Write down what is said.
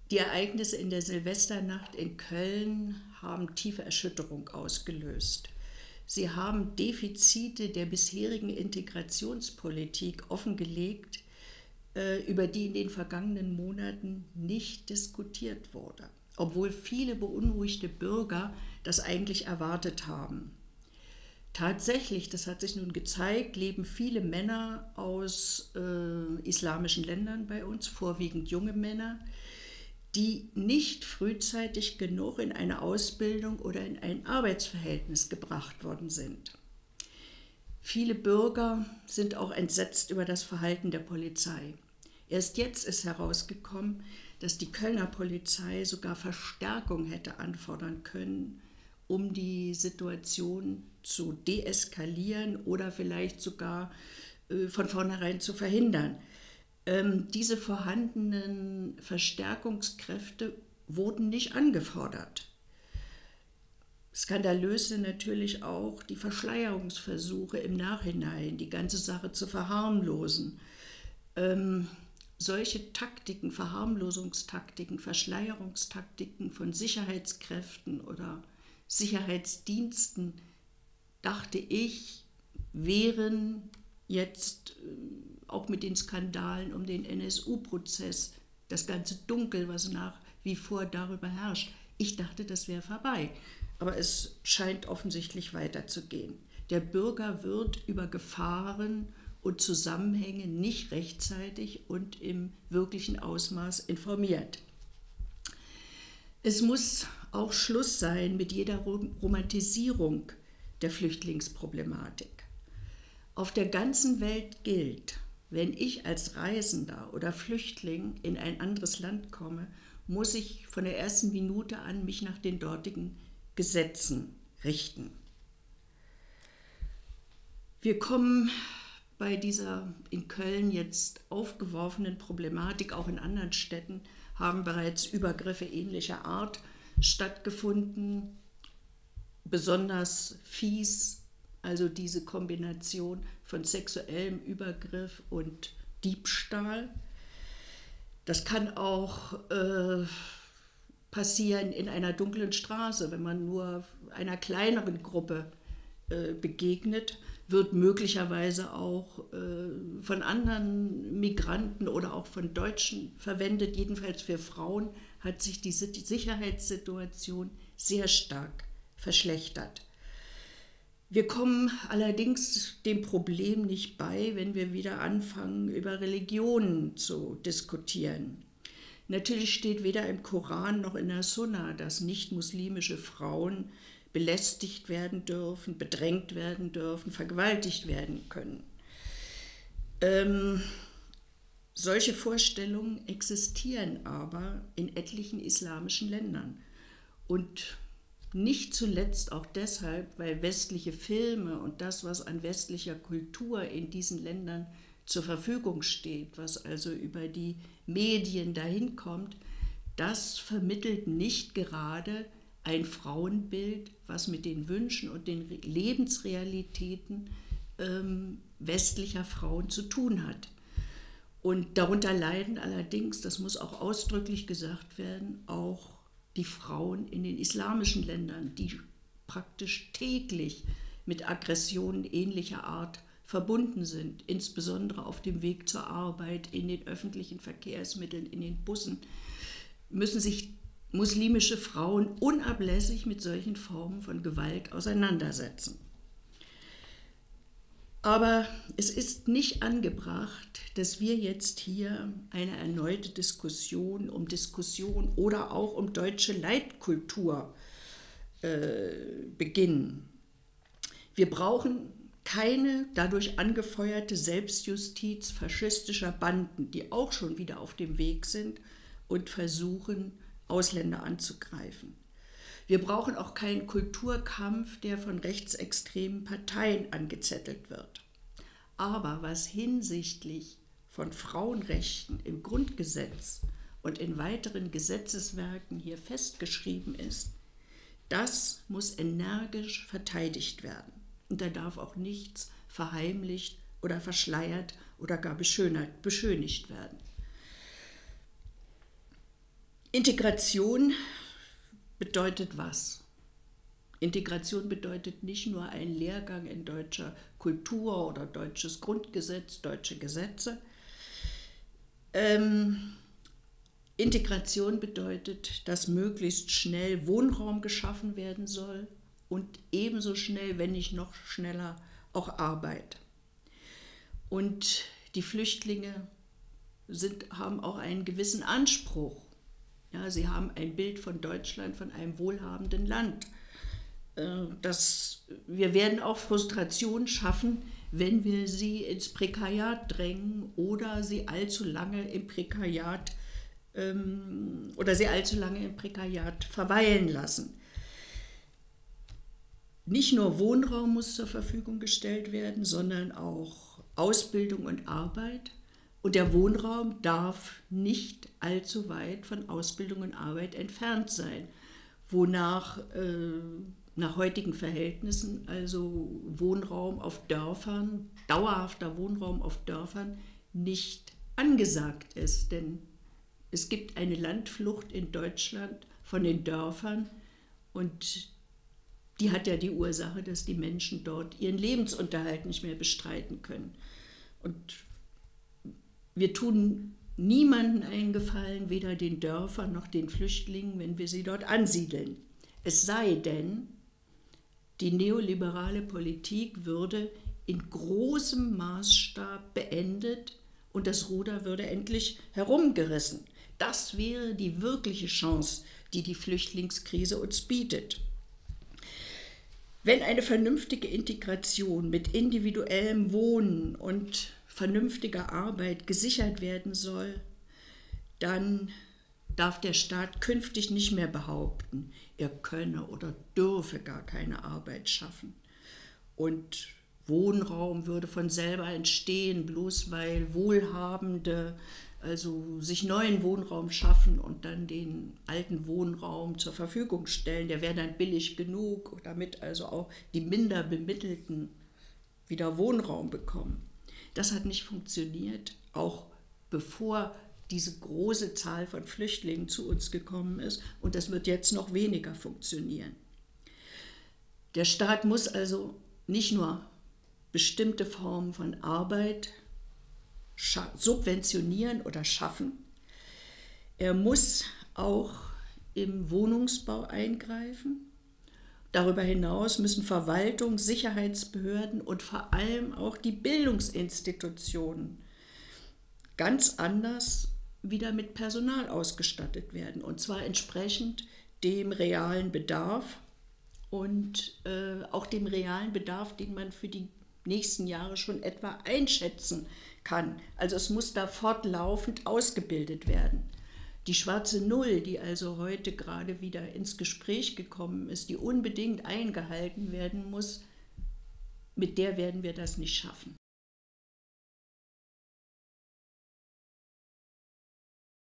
Die Ereignisse in der Silvesternacht in Köln haben tiefe Erschütterung ausgelöst. Sie haben Defizite der bisherigen Integrationspolitik offengelegt, über die in den vergangenen Monaten nicht diskutiert wurde, obwohl viele beunruhigte Bürger das eigentlich erwartet haben. Tatsächlich, das hat sich nun gezeigt, leben viele Männer aus islamischen Ländern bei uns, vorwiegend junge Männer, die nicht frühzeitig genug in eine Ausbildung oder in ein Arbeitsverhältnis gebracht worden sind. Viele Bürger sind auch entsetzt über das Verhalten der Polizei. Erst jetzt ist herausgekommen, dass die Kölner Polizei sogar Verstärkung hätte anfordern können, um die Situation zu deeskalieren oder vielleicht sogar von vornherein zu verhindern. Diese vorhandenen Verstärkungskräfte wurden nicht angefordert. Skandalös sind natürlich auch die Verschleierungsversuche im Nachhinein, die ganze Sache zu verharmlosen. Solche Taktiken, Verharmlosungstaktiken, Verschleierungstaktiken von Sicherheitskräften oder Sicherheitsdiensten, dachte ich, wären jetzt auch mit den Skandalen um den NSU-Prozess, das ganze Dunkel, was nach wie vor darüber herrscht, ich dachte, das wäre vorbei. Aber es scheint offensichtlich weiterzugehen. Der Bürger wird über Gefahren und Zusammenhänge nicht rechtzeitig und im wirklichen Ausmaß informiert. Es muss auch Schluss sein mit jeder Romantisierung der Flüchtlingsproblematik. Auf der ganzen Welt gilt, wenn ich als Reisender oder Flüchtling in ein anderes Land komme, muss ich von der ersten Minute an mich nach den dortigen Gesetzen richten. Wir kommen bei dieser in Köln jetzt aufgeworfenen Problematik, auch in anderen Städten, haben bereits Übergriffe ähnlicher Art stattgefunden, besonders fies, also diese Kombination von sexuellem Übergriff und Diebstahl. Das kann auch passieren in einer dunklen Straße, wenn man nur einer kleineren Gruppe begegnet, wird möglicherweise auch von anderen Migranten oder auch von Deutschen verwendet. Jedenfalls für Frauen hat sich die Sicherheitssituation sehr stark verschlechtert. Wir kommen allerdings dem Problem nicht bei, wenn wir wieder anfangen, über Religionen zu diskutieren. Natürlich steht weder im Koran noch in der Sunna, dass nicht-muslimische Frauen belästigt werden dürfen, bedrängt werden dürfen, vergewaltigt werden können. Solche Vorstellungen existieren aber in etlichen islamischen Ländern. Und nicht zuletzt auch deshalb, weil westliche Filme und das, was an westlicher Kultur in diesen Ländern zur Verfügung steht, was also über die Medien dahin kommt, das vermittelt nicht gerade ein Frauenbild, was mit den Wünschen und den Lebensrealitäten westlicher Frauen zu tun hat. Und darunter leiden allerdings, das muss auch ausdrücklich gesagt werden, auch die Frauen in den islamischen Ländern, die praktisch täglich mit Aggressionen ähnlicher Art verbunden sind, insbesondere auf dem Weg zur Arbeit, in den öffentlichen Verkehrsmitteln, in den Bussen, müssen sich muslimische Frauen unablässig mit solchen Formen von Gewalt auseinandersetzen. Aber es ist nicht angebracht, dass wir jetzt hier eine erneute Diskussion oder auch um deutsche Leitkultur beginnen. Wir brauchen keine dadurch angefeuerte Selbstjustiz faschistischer Banden, die auch schon wieder auf dem Weg sind und versuchen, Ausländer anzugreifen. Wir brauchen auch keinen Kulturkampf, der von rechtsextremen Parteien angezettelt wird. Aber was hinsichtlich von Frauenrechten im Grundgesetz und in weiteren Gesetzeswerken hier festgeschrieben ist, das muss energisch verteidigt werden. Und da darf auch nichts verheimlicht oder verschleiert oder gar beschönigt werden. Integration bedeutet was? Integration bedeutet nicht nur ein Lehrgang in deutscher Kultur oder deutsches Grundgesetz, deutsche Gesetze. Integration bedeutet, dass möglichst schnell Wohnraum geschaffen werden soll und ebenso schnell, wenn nicht noch schneller, auch Arbeit. Und die Flüchtlinge haben auch einen gewissen Anspruch. Ja, sie haben ein Bild von Deutschland, von einem wohlhabenden Land. Wir werden auch Frustration schaffen, wenn wir sie ins Prekariat drängen oder sie allzu lange im Prekariat verweilen lassen. Nicht nur Wohnraum muss zur Verfügung gestellt werden, sondern auch Ausbildung und Arbeit. Und der Wohnraum darf nicht allzu weit von Ausbildung und Arbeit entfernt sein, wonach nach heutigen Verhältnissen also Wohnraum auf Dörfern, dauerhafter Wohnraum auf Dörfern nicht angesagt ist. Denn es gibt eine Landflucht in Deutschland von den Dörfern und die hat ja die Ursache, dass die Menschen dort ihren Lebensunterhalt nicht mehr bestreiten können. Und wir tun niemandem einen Gefallen, weder den Dörfern noch den Flüchtlingen, wenn wir sie dort ansiedeln. Es sei denn, die neoliberale Politik würde in großem Maßstab beendet und das Ruder würde endlich herumgerissen. Das wäre die wirkliche Chance, die die Flüchtlingskrise uns bietet. Wenn eine vernünftige Integration mit individuellem Wohnen und vernünftiger Arbeit gesichert werden soll, dann darf der Staat künftig nicht mehr behaupten, er könne oder dürfe gar keine Arbeit schaffen. Und Wohnraum würde von selber entstehen, bloß weil Wohlhabende also sich neuen Wohnraum schaffen und dann den alten Wohnraum zur Verfügung stellen. Der wäre dann billig genug, damit also auch die minder Bemittelten wieder Wohnraum bekommen. Das hat nicht funktioniert, auch bevor diese große Zahl von Flüchtlingen zu uns gekommen ist. Und das wird jetzt noch weniger funktionieren. Der Staat muss also nicht nur bestimmte Formen von Arbeit subventionieren oder schaffen. Er muss auch im Wohnungsbau eingreifen. Darüber hinaus müssen Verwaltung, Sicherheitsbehörden und vor allem auch die Bildungsinstitutionen ganz anders wieder mit Personal ausgestattet werden. Und zwar entsprechend dem realen Bedarf und auch dem realen Bedarf, den man für die nächsten Jahre schon etwa einschätzen kann. Also es muss da fortlaufend ausgebildet werden. Die schwarze Null, die also heute gerade wieder ins Gespräch gekommen ist, die unbedingt eingehalten werden muss, mit der werden wir das nicht schaffen.